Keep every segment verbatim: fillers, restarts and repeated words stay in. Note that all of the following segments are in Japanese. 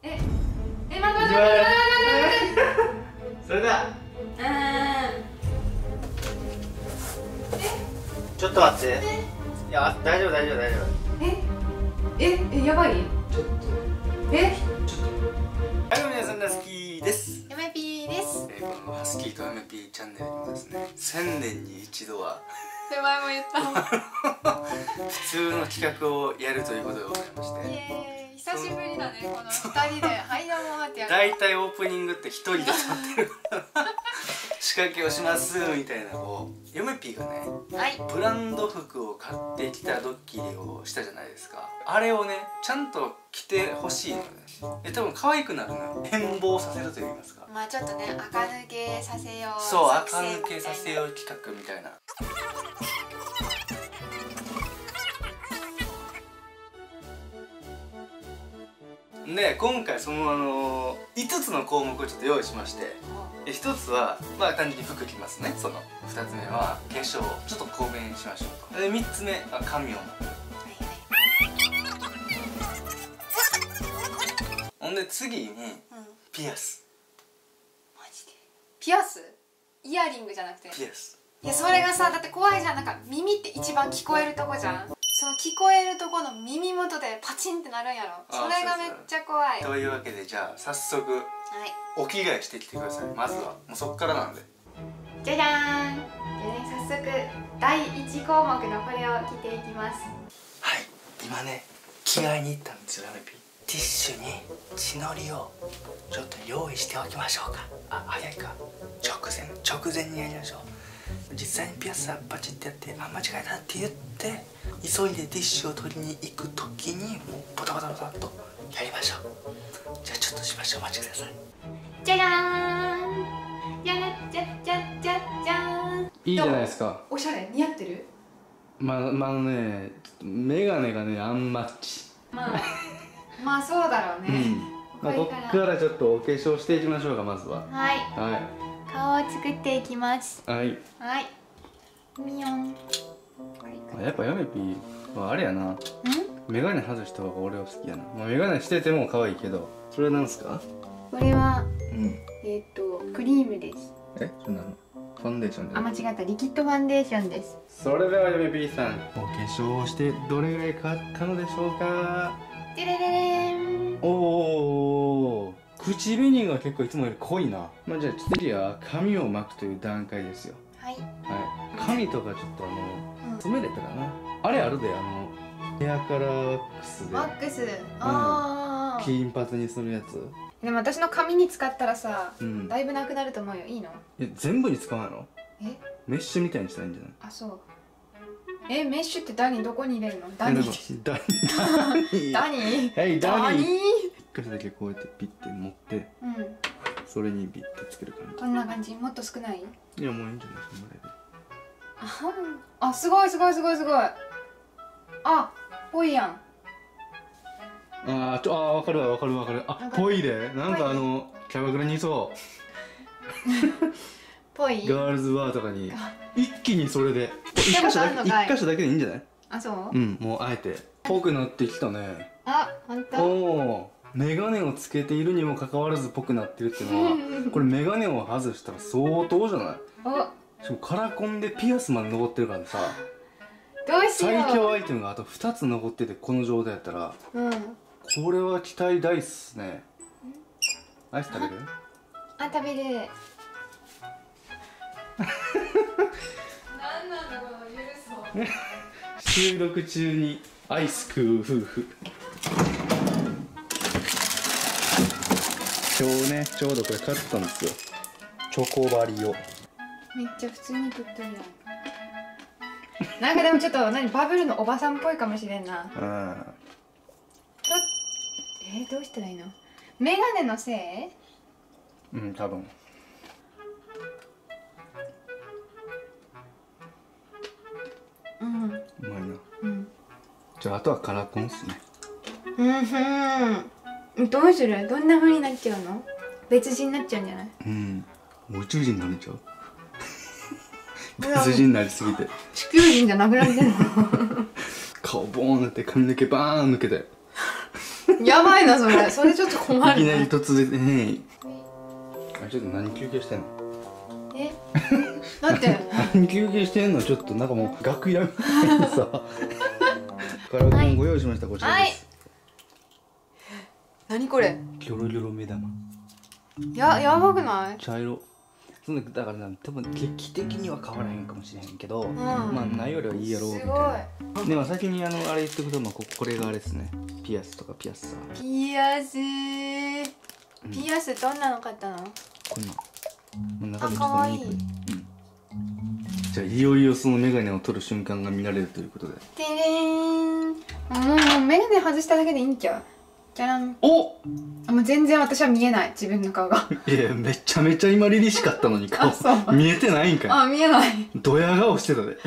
ええ、待って待って待って待って待って。 それではうーん。 ちょっと待って。いや、大丈夫大丈夫大丈夫。 えええ、やばい。 ちょっとえちょっと。はい、皆さんが好きです。 エムピーです。 えー、このハスキーと エムピー チャンネルにもですね、千年に一度は手前も言った普通の企画をやるということでございまして、 イエーイ、久しぶりだね、この二人で「はいどうも」ってやる。 大体オープニングって一人で撮ってる仕掛けをしますみたいなをヨメピーがね、 はい、 ブランド服を買ってきたドッキリをしたじゃないですか。あれをねちゃんと着てほしいのよね。え多分可愛くなるのよ。変貌させると言いますか、 まあちょっとね、垢抜けさせよう。 そう、垢抜けさせよう企画みたいな。で今回そのあのいつつの項目をちょっと用意しまして、ひとつはまあ単純に服着ますね。そのふたつめは化粧をちょっと公弁しましょうと。でみっつめは髪を巻く。ほんで次にピアス。 マジでピアス？イヤリングじゃなくてピアス。 いやそれがさ、だって怖いじゃん。なんか耳って一番聞こえるとこじゃん。その聞こえるとこの耳元でパチンってなるんやろ。それがめっちゃ怖い。 というわけでじゃあ早速はい、 お着替えしてきてください。まずはもうそっからなんで。 じゃじゃーん。でね、早速だいいち項目のこれを着ていきます。 はい、今ね着替えに行ったんですよ。ラメピーティッシュに血のりをちょっと用意しておきましょうか。あ、早いか。直前直前にやりましょう。実際にピアスはバチってやって、あ、間違えたって言って急いでティッシュを取りに行く時にもうボタボタボタっとやりましょう。じゃあちょっとしばしお待ちください。 じゃじゃーん。じゃじゃじゃじゃじゃーん。 いいじゃないですか。 おしゃれ似合ってる。 まあまあね、メガネがねアンマッチ。 まあまあそうだろうね。 うん。まあこっからちょっとお化粧していきましょうか。まずは。 はい。 は顔を作っていきます。 い。はい。 はい。みよん。 やっぱヤメピーはあれやな。メガネ外した方が俺は好きやな。まあメガネしてても可愛いけど。それはなんすか？ これはうん。 えっとクリームです。 え、そんなの？ファンデーションで。 あ、間違った。リキッドファンデーションです。 それではヤメピーさん、お化粧をしてどれぐらい変わったのでしょうか？ でれれれーん。 おお、口紅が結構いつもより濃いな。まあじゃあ次は髪を巻くという段階ですよ。 はい。 はい。髪とかちょっとあの爪でやったかな。あれあるで、あのヘアカラーワックスでワックス。ああ。 金髪にするやつ。 でも私の髪に使ったらさ、 うん。 だいぶなくなると思うよ。いいの？ え、全部に使わないの？ え？ メッシュみたいにしたらいいんじゃない？ あ、そう。え、メッシュってダニどこに入れるの？ダニ。 ダニ。 ダニ。 はい、ダニ。 ダニ。 一箇所だけこうやってピッて持って、 うん。 それにビッてつける感じ。 こんな感じ。もっと少ない？ いやもういいんじゃないそのぐらいで。 あはん。あ、すごいすごいすごいすごい。あ、ぽいやん。 あーちょあーわかるわわかるわかる。あ、ぽいで。なんかあのキャバクラにいそう。 ぽい。 ガールズバーとかに一気にそれで一箇所だけ一箇所だけでいいんじゃない？ あ、そう？ うん、もうあえてぽくなってきたね。 あ、ほんと？ おお、メガネをつけているにもかかわらずぽくなってるっていうのはこれメガネを外したら相当じゃない？ お、 しかもカラコンでピアスまで残ってるからさ、 どうしよう。 最強アイテムがあとふたつ残っててこの状態やったら、 うん。 これは期待大っすね。アイス食べる？ あ、食べる。なんなんだこのゆるそう。 収録中にアイス食う夫婦。今日ねちょうどこれ買ったんですよ。チョコバリを。 めっちゃ普通に食ってるやん。なんかでもちょっと何バブルのおばさんっぽいかもしれんな。 うん。 ちょえー、どうしたらいいの？メガネのせい？ うん、多分。 うん。 うまいな。 うん。 じゃああとはカラコンっすね。 うんふん。どうする？どんな風になっちゃうの？別人になっちゃうんじゃない？ うん。もう宇宙人になれちゃう。別人になりすぎて。 地球人じゃなくなってんの？ 顔ボーンって髪の毛バーン抜けて。 やばいなそれ。それちょっと困る。 いきなり突然ね。あ、ちょっと何休憩してんの？ え？だって何休憩してんの？ちょっとなんかもう楽屋みたいにさ。カラオケもご用意しました、こちらです。 何これ？ ギョロギョロ目玉。 や、やばくない？ 茶色。そんなだからな、多分劇的には変わらへんかもしれへんけど、うん、まあないよりはいいやろうみたいな。でも先にあのあれ言っておくと、まあここれがあれですね。ピアスとかピアッサー。 ピアスー、うん、ピアスどんなの買ったの？ こんな。中身ちょっと見にくい。うん。じゃあいよいよそのメガネを取る瞬間が見られるということで。てれーん。もうメガネ外しただけでいいんちゃう？じゃらん。お。あ、もう全然私は見えない、自分の顔が。いやめちゃめちゃ今凛々しかったのに顔見えてないんかい。 あ、見えない。 ドヤ顔してたで。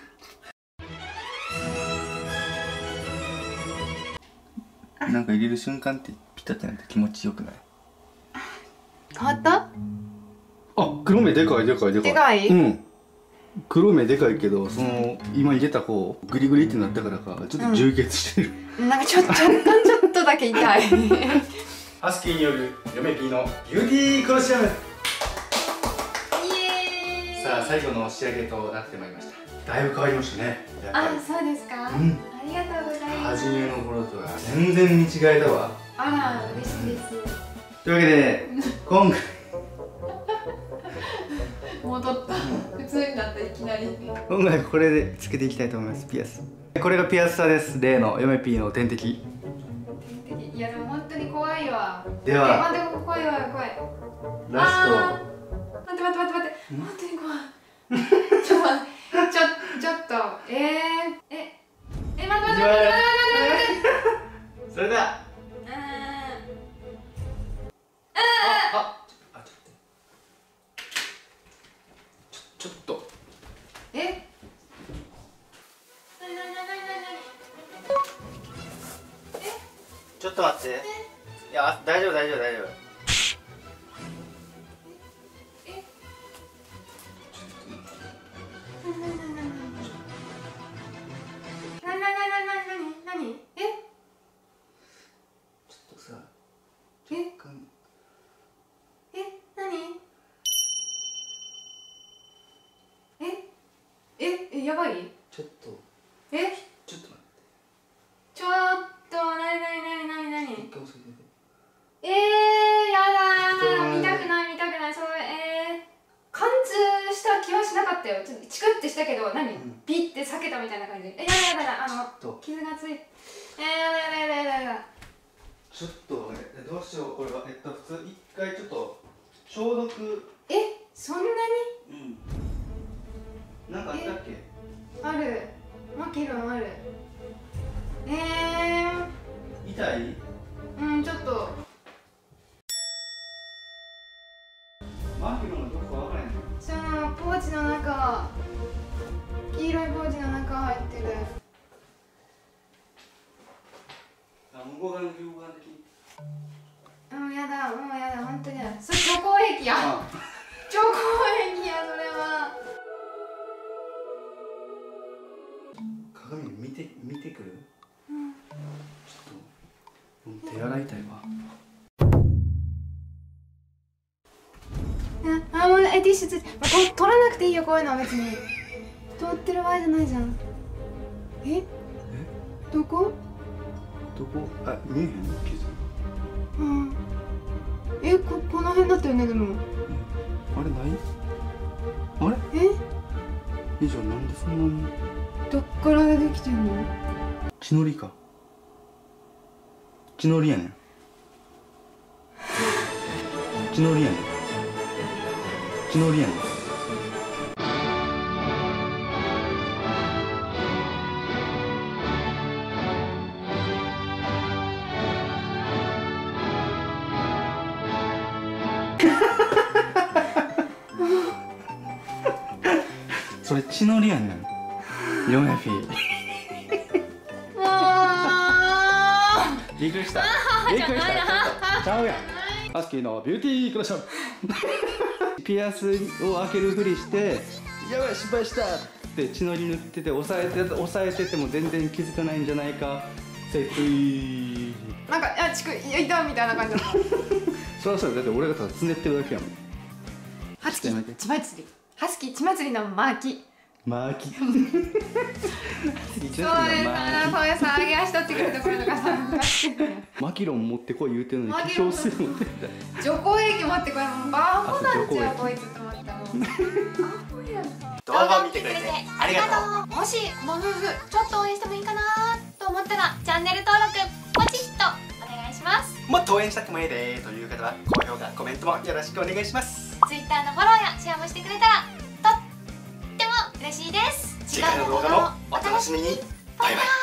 なんか入れる瞬間ってピタってなって気持ちよくない？ 変わった？ あ、黒目でかいでかいでかい。 でかい？ うん。黒目でかいけど、その今入れた方グリグリってなったからかちょっと充血してる、 うん、なんかちょっと若干ちょっとだけ痛い。 ハスキーによる嫁 P のビューティーコロシアム。イエーイ。さあ最後の仕上げとなってまいりました。だいぶ変わりましたね。 あ、そうですか、うん、ありがとうございます。 初めの頃とは全然見違えたわ。 あら嬉しいです。 というわけで今回戻った。普通になったいきなり。 今回これでつけていきたいと思います。ピアス。これがピアスサーです。例の嫁 P の点滴。 点滴。いやでも本当に怖いわ。 では。 待って怖いわ怖い。 ラスト。 待って待って待って待って。本当に怖い。ちょっと待って。ちょちょっとえー、ええ待って待って待って待って待って。 それでは。ちょっとえなになになになになにえちょっと待って。いや大丈夫大丈夫大丈夫。 えなになになになになになになになにえちょっとさええなにえ、やばい？ ちょっとえ？ ちょっと待って。 ちょっとなになになになになに？ 一回押さえて。 えー、やだー、見たくない見たくない。それえー、貫通した気はしなかったよ。ちょっとチクってしたけど、何？うん、ピッて避けたみたいな感じで。え、やだやだやだ、あの傷がついて。えー、やだやだやだやだやだ。 ちょっとえどうしようこれは。えっと普通一回ちょっと消毒。 え、そんなに？ うん。なんかあったっけ？ ある。マキロンある。えー。 痛い？ うん、ちょっと。 マキロンはどこかわからへんの？ そのポーチの中、黄色いポーチの中入ってる。 あ、向こう側の両側的に。 うん、やだ、もうやだ、本当にやだ。それ除光液や。除光液や、それは。 鏡見て見てくる？うん。ちょっと手洗いたいわ。 あ、もうえティッシュついて、これ取らなくていいよ、こういうのは別に。取ってる場合じゃないじゃん。え？え？どこ？ どこ？あ、見えへん傷。 うん。え、ここの辺だったよね、でも。 あれない？あれ？え？え、じゃあなんでそんなに？ どっからできてんの？ 血のりか。血のりやねん。血のりやねん。血のりやねん。それ血のりやねん。嫁ピー。びっくりした。びっくりした。ちゃうやん。ハスキーのビューティークロッション。ピアスを開けるふりして「やばい失敗した!」って血のり塗ってて押さえて押さえてても全然気づかないんじゃないか説。 なんか「いやちくいた」みたいな感じだった。 そうそう、だって俺がただつねってるだけやもん。 ハスキー血祭り、ハスキー血祭りのマーキ。 マーキ。 そうですから、そういう騒ぎはしとってくるところとかさ、 マキロン持ってこい言うてんのに化粧水持ってきた。 除光液持ってこい、もうバーホなんちゃうこいつと思ったもん。 動画を見てくれてありがとう。 もしご夫婦ちょっと応援してもいいかなと思ったらチャンネル登録ポチッとお願いします。 もっと応援したくもいいでという方は高評価コメントもよろしくお願いします。 Twitter のフォローやシェアもしてくれたらとっても嬉しいです。 次回の動画もお楽しみに。バイバイ。